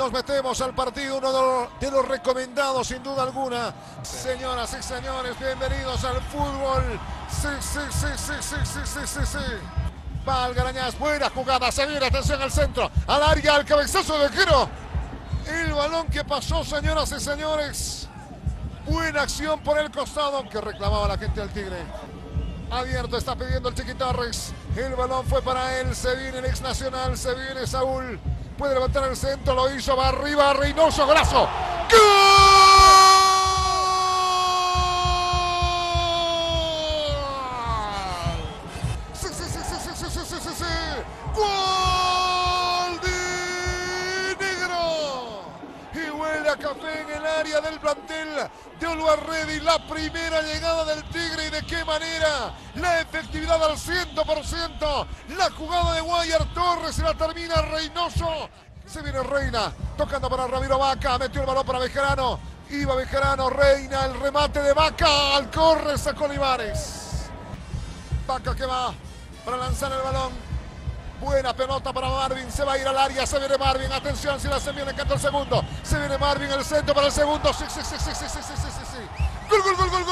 Nos metemos al partido, uno de los recomendados sin duda alguna. Señoras y señores, bienvenidos al fútbol. Sí. Va Algarañaz, buena jugada, se viene, atención al centro, al área, al cabezazo de Quero. El balón que pasó, señoras y señores. Buena acción por el costado que reclamaba la gente del Tigre. Abierto, está pidiendo el Chiqui Torres. El balón fue para él, se viene el ex nacional, se viene Saúl. Puede levantar el centro, lo hizo, va arriba, Reynoso, golazo. ¡Gol! Sí. ¡Gol de Negro! Y huele a café en el área del plantel de Oluarredi. La primera llegada del Tigre y de qué manera. La efectividad al 100%. La jugada de Guayar Torres y la termina Reynoso. Se viene Reina, tocando para Ramiro Vaca, metió el balón para Bejarano. Iba Bejarano, Reina, el remate de Vaca, al corre, sacó Olivares. Vaca que va para lanzar el balón. Buena pelota para Marvin, se va a ir al área, se viene Marvin, atención, si la se viene, encanta el segundo. Se viene Marvin, el centro para el segundo, sí. Gol.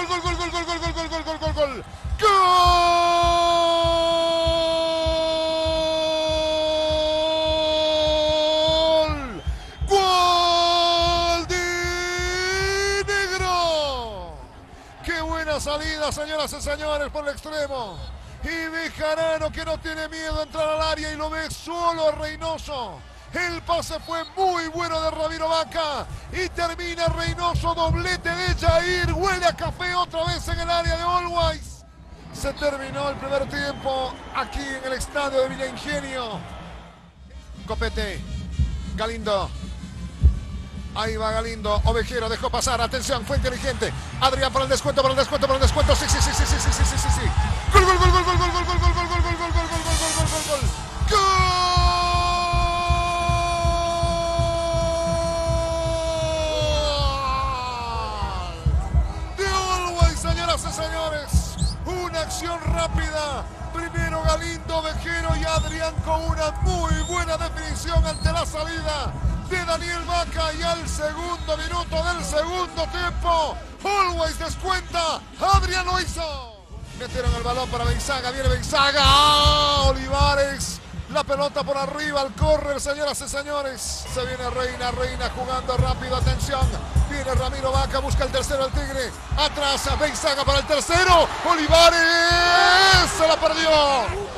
¡Gol de Negro! ¡Qué buena salida, señoras y señores, por el extremo! Y Bejarano, que no tiene miedo a entrar al área y lo ve solo a Reynoso. El pase fue muy bueno de Ramiro Vaca y termina Reynoso, doblete de Jair. Huele a café otra vez en el área de Always. Se terminó el primer tiempo aquí en el estadio de Villa Ingenio. Copete, Galindo. Ahí va Galindo, Ovejero dejó pasar, atención, fue inteligente. Adrián para el descuento, sí. Gol. De Always, señoras y señores. Una acción rápida. Primero Galindo, Ovejero y Adrián con una muy buena definición ante la salida de Daniel Vaca, y al segundo minuto del segundo tiempo, Always descuenta, Adrián lo hizo. Metieron el balón para Beizaga, viene Beizaga, Olivares, la pelota por arriba, al córner, señoras y señores. Se viene Reina jugando rápido, atención, viene Ramiro Vaca, busca el tercero el Tigre, atrás Beizaga para el tercero, Olivares, se la perdió.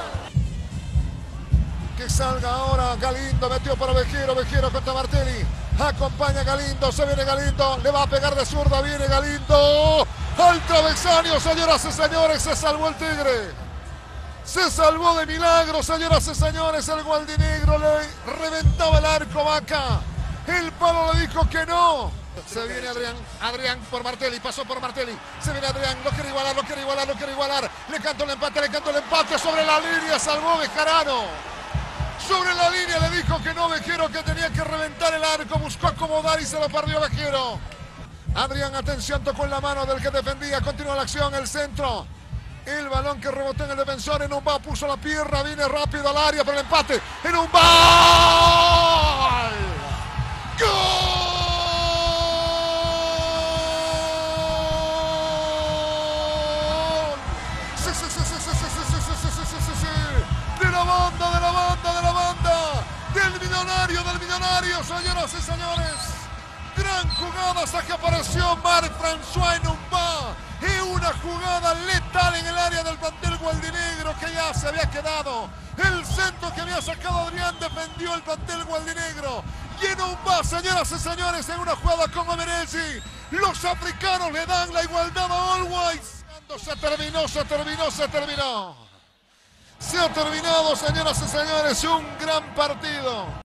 Que salga ahora Galindo, metió para Ovejero contra Martelli, acompaña Galindo, se viene Galindo, le va a pegar de zurda, viene Galindo, al travesaño, señoras y señores, se salvó el Tigre, se salvó de milagro, señoras y señores, el gualdinegro le reventaba el arco Vaca, el palo le dijo que no. Se viene Adrián por Martelli, pasó por Martelli, se viene Adrián, lo quiere igualar, le cantó el empate, sobre la línea, salvó Bejarano. Sobre la línea le dijo que no Ovejero, que tenía que reventar el arco, buscó acomodar y se lo perdió Ovejero. Adrián, atención, tocó en la mano del que defendía, continúa la acción, el centro. El balón que rebotó en el defensor, en un va, puso la pierna, viene rápido al área para el empate. En un va. ¡Gol! Del millonario, señoras y señores. Gran jugada hasta que apareció Marc-François en un va. Y una jugada letal en el área del plantel gualdinegro que ya se había quedado. El centro que había sacado Adrián defendió el plantel gualdinegro. Y en un va, señoras y señores, en una jugada con Omerelli. Los africanos le dan la igualdad a Always. Se terminó. Se ha terminado, señoras y señores, un gran partido.